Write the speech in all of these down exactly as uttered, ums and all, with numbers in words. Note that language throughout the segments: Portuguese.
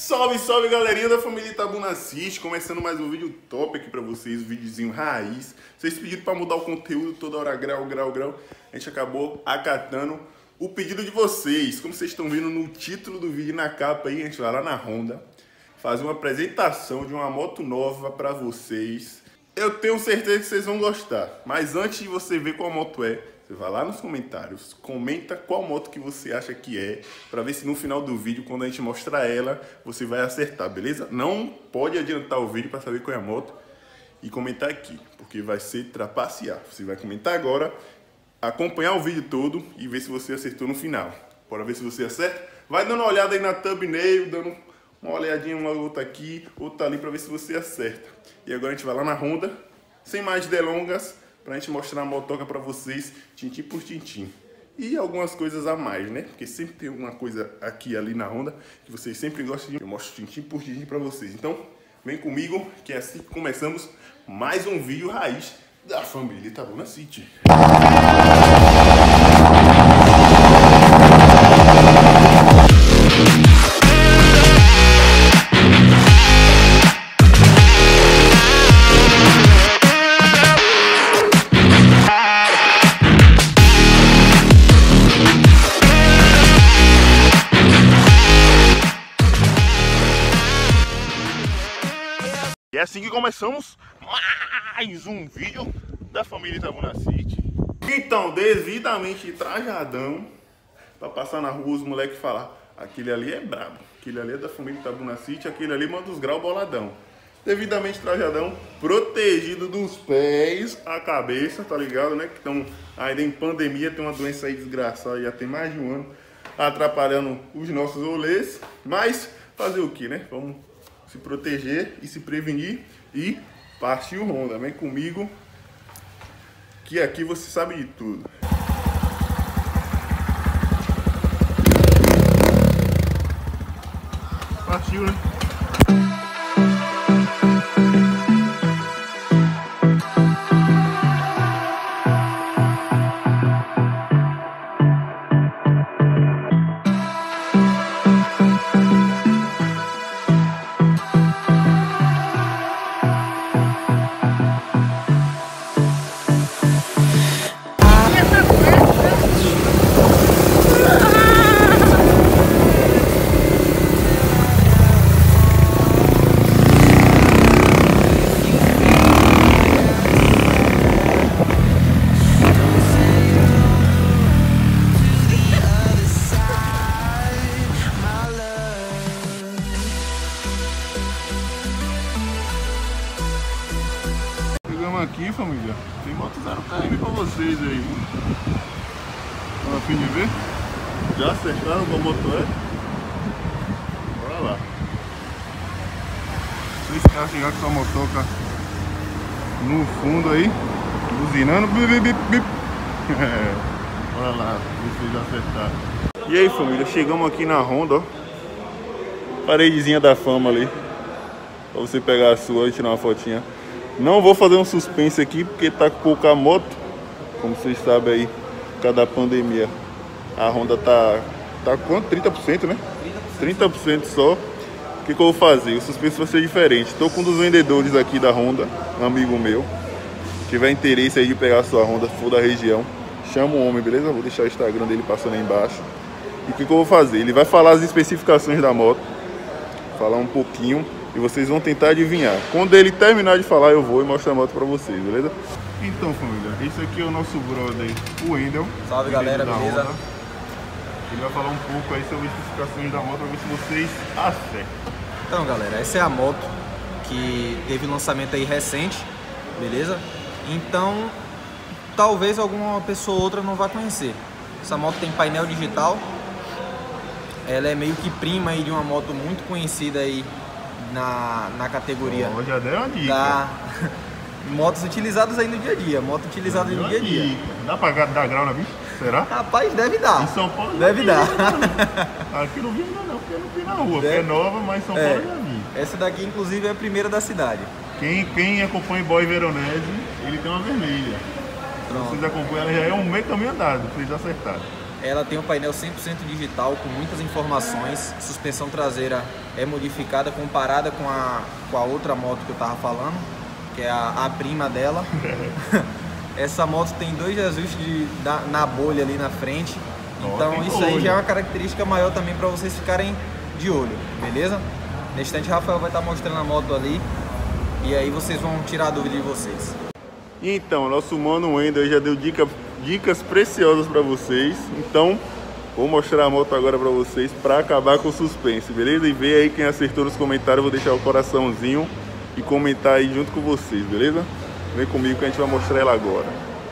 Salve, salve galerinha da família Itabuna Assiste, começando mais um vídeo top aqui pra vocês, um videozinho raiz. Vocês pediram pra mudar o conteúdo toda hora, grau, grau, grau. A gente acabou acatando o pedido de vocês. Como vocês estão vendo no título do vídeo, na capa aí, a gente vai lá na Honda fazer uma apresentação de uma moto nova pra vocês. Eu tenho certeza que vocês vão gostar, mas antes de você ver qual moto é, você vai lá nos comentários, comenta qual moto que você acha que é, pra ver se no final do vídeo, quando a gente mostrar ela, você vai acertar, beleza? Não pode adiantar o vídeo pra saber qual é a moto e comentar aqui, porque vai ser trapacear. Você vai comentar agora, acompanhar o vídeo todo e ver se você acertou no final. Bora ver se você acerta? Vai dando uma olhada aí na thumbnail, dando uma olhadinha uma outra aqui, outra ali, pra ver se você acerta. E agora a gente vai lá na Honda, sem mais delongas, pra gente mostrar a motoca pra vocês, tintim por tintim. E algumas coisas a mais, né? Porque sempre tem alguma coisa aqui e ali na Honda que vocês sempre gostam de... Eu mostro tintim por tintim pra vocês. Então, vem comigo, que é assim que começamos mais um vídeo raiz da família Itabuna City. E é assim que começamos mais um vídeo da família Itabuna City. Então, devidamente trajadão, pra passar na rua os moleques falar: aquele ali é brabo, aquele ali é da família Itabuna City, aquele ali manda os graus boladão. Devidamente trajadão, protegido dos pés à cabeça, tá ligado, né? Que estão ainda em pandemia, tem uma doença aí desgraçada, já tem mais de um ano, atrapalhando os nossos rolês. Mas fazer o que, né? Vamos se proteger e se prevenir e partiu Honda. Vem comigo que aqui você sabe de tudo. Partiu, né? Aqui, família, tem moto zero K M pra vocês aí. Estão a fim de ver? Já acertaram qual moto é? Bora lá. Vocês querem chegar com sua motoca no fundo aí, buzinando. Bip, bip, bip. Bora lá, ver se vocês já acertaram. E aí, família, chegamos aqui na Honda, ó. Paredezinha da fama ali, pra você pegar a sua e tirar uma fotinha. Não vou fazer um suspense aqui porque tá com pouca moto, como vocês sabem aí, por causa da pandemia. A Honda tá, tá com quanto? trinta por cento, né? trinta por cento só. O que, que eu vou fazer? O suspense vai ser diferente. Estou com um dos vendedores aqui da Honda, um amigo meu. Se tiver interesse aí de pegar a sua Honda, for da região, chama o homem, beleza? Vou deixar o Instagram dele passando aí embaixo. E o que, que eu vou fazer? Ele vai falar as especificações da moto, falar um pouquinho, e vocês vão tentar adivinhar. Quando ele terminar de falar, eu vou e mostro a moto pra vocês, beleza? Então, família, esse aqui é o nosso brother, o Wendel. Salve, galera, beleza? Honda. Ele vai falar um pouco aí sobre as especificações da moto pra ver se vocês acertam. Então, galera, essa é a moto que teve lançamento aí recente, beleza? Então, talvez alguma pessoa ou outra não vá conhecer. Essa moto tem painel digital. Ela é meio que prima aí de uma moto muito conhecida aí na, na categoria. Oh, já deram uma dica. Da... motos utilizadas aí no dia a dia. Moto utilizada no dia a dia. Dica. Dá pra dar grau na bicha? Será? Rapaz, deve dar. Em São Paulo deve dar. Aqui no Rio não, não, porque eu não vi na rua. Deve... Porque é nova, mas São Paulo é. já vi. Essa daqui, inclusive, é a primeira da cidade. Quem, quem acompanha o Boy Veronese, ele tem uma vermelha. Pronto. Vocês acompanham, ela já é um meio caminho andado, vocês acertaram. Ela tem um painel cem por cento digital com muitas informações. Suspensão traseira é modificada comparada com a, com a outra moto que eu tava falando, que é a, a prima dela. Essa moto tem dois ajustes de, da, na bolha ali na frente. Então oh, isso aí já é uma característica maior também para vocês ficarem de olho, beleza? Neste instante, Rafael vai estar mostrando a moto ali e aí vocês vão tirar a dúvida de vocês. Então, nosso mano Wendel já deu dica, dicas preciosas para vocês. Então, vou mostrar a moto agora para vocês para acabar com o suspense, beleza? E ver aí quem acertou nos comentários, eu vou deixar o coraçãozinho e comentar aí junto com vocês, beleza? Vem comigo que a gente vai mostrar ela agora.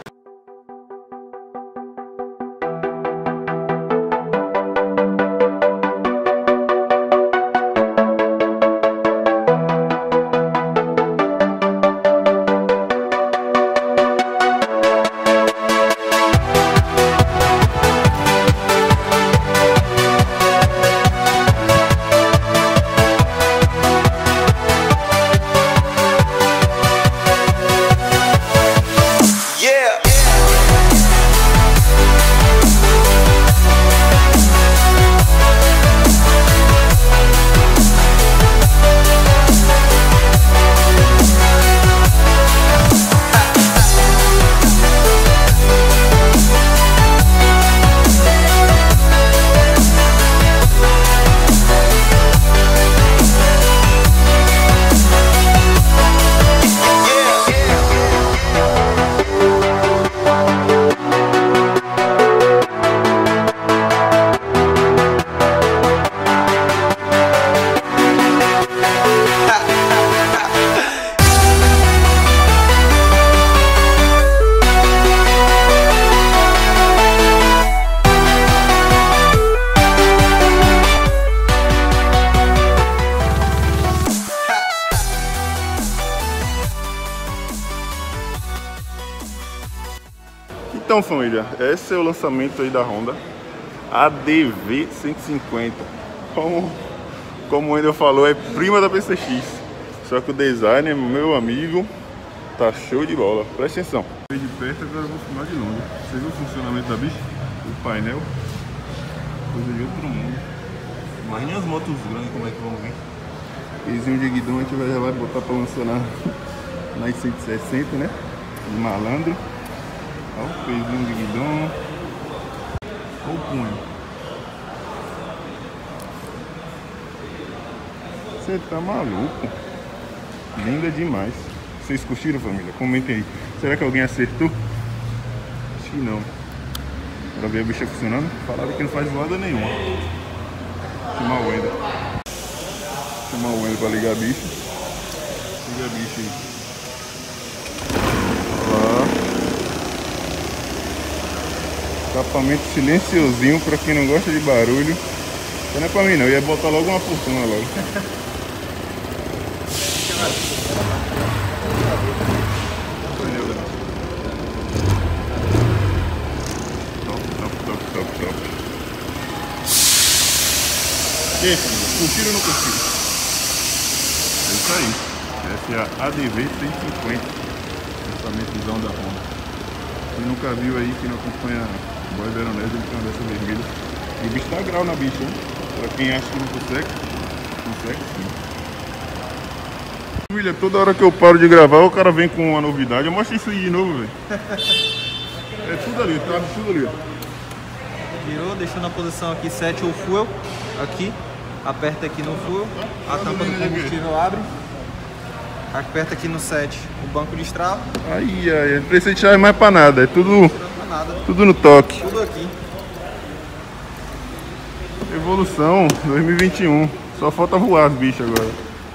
Então família, esse é o lançamento aí da Honda A D V cento e cinquenta. Como, como o Wendel falou, é prima da P C X. Só que o design, meu amigo, tá show de bola. Presta atenção. De perto, agora eu vou filmar de longe. Você viu o funcionamento da bicha? O painel? Coisa de outro mundo. Imagina as motos grandes como é que vão vir. Pezinho de guidão a gente vai, já vai botar pra lançar na, na cento e sessenta, né? De malandro. Olha o pezinho de guidão. Olha o punho. Você tá maluco. Linda demais. Vocês curtiram, família? Comentem aí. Será que alguém acertou? Acho que não. Pra ver a bicha funcionando. Falaram que não faz voada nenhuma. Chamar o Wendel. Chamar o Wendel pra ligar a bicha. Liga a bicha aí. Escapamento silenciosinho pra quem não gosta de barulho. Não é pra mim não, eu ia botar logo uma fortuna logo. Top, top, top, top, top. E aí, curtiram ou não curtiram? É isso aí. Essa é a A D V cento e cinquenta. Lançamentozão da Honda. Quem nunca viu aí, quem não acompanha Boy Veronese, ele tem uma dessa vermelha. E o bicho dá grau na bicha, hein? Pra quem acha que não consegue, consegue sim. Família, toda hora que eu paro de gravar, o cara vem com uma novidade. Eu mostro isso aí de novo, velho. É tudo ali, tá? Tudo ali, ó. Virou, deixou na posição aqui sete o fuel. Aqui, aperta aqui no fuel. A tampa do combustível abre. Aperta aqui no sete o banco de estrada. Aí, aí, não precisa de chave mais pra nada, é tudo, nada. tudo no toque. Tudo aqui. Evolução dois mil e vinte e um, só falta voar as bichas agora.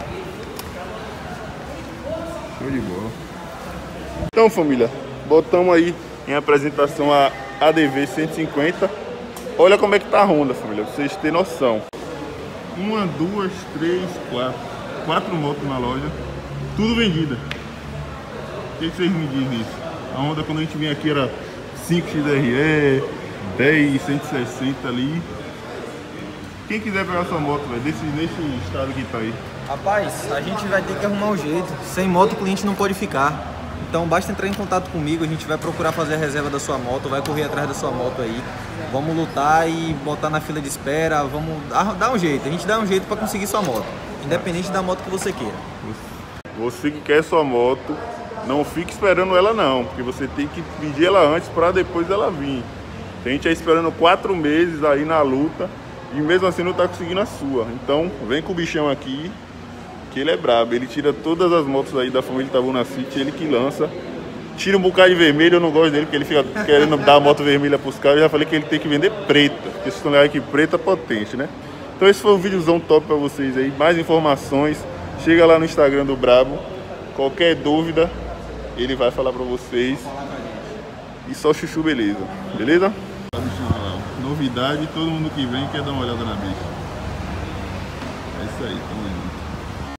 Show de bola. Então família, botamos aí em apresentação a A D V cento e cinquenta. Olha como é que tá a Honda, família, pra vocês terem noção. Uma, duas, três, quatro. Quatro motos na loja. Tudo vendida. O que vocês me dizem isso? A Honda quando a gente vinha aqui era cinco X R E, dez, cento e sessenta ali. Quem quiser pegar sua moto, véio, desse, nesse estado que tá aí. Rapaz, a gente vai ter que arrumar um jeito. Sem moto o cliente não pode ficar. Então basta entrar em contato comigo, a gente vai procurar fazer a reserva da sua moto, vai correr atrás da sua moto aí. Vamos lutar e botar na fila de espera, vamos dar um jeito, a gente dá um jeito para conseguir sua moto, independente da moto que você queira. Você que quer sua moto, não fique esperando ela não, porque você tem que pedir ela antes para depois ela vir. A gente é esperando quatro meses aí na luta e mesmo assim não tá conseguindo a sua. Então vem com o bichão aqui, que ele é brabo, ele tira todas as motos aí da família Itabuna City, ele que lança. Tira um bocado de vermelho, eu não gosto dele, porque ele fica querendo dar a moto vermelha pros caras. Eu já falei que ele tem que vender preta, porque vocês estão ligados que preta é potente, né? Então esse foi um videozão top pra vocês aí. Mais informações, chega lá no Instagram do Brabo. Qualquer dúvida, ele vai falar pra vocês. E só chuchu, beleza? Beleza? Novidade, todo mundo que vem quer dar uma olhada na bicha. É isso aí, tamo indo.